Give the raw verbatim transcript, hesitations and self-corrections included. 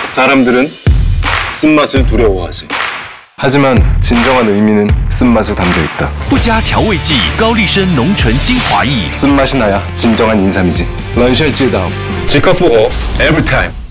사람들은 쓴맛을 두려워하지. 하지만 진정한 의미는 쓴맛에 담겨 있다. 不加调味剂，高丽参浓醇精华液。 쓴맛이 나야 진정한 인삼이지. 런셜知道，即刻复活 ，every time。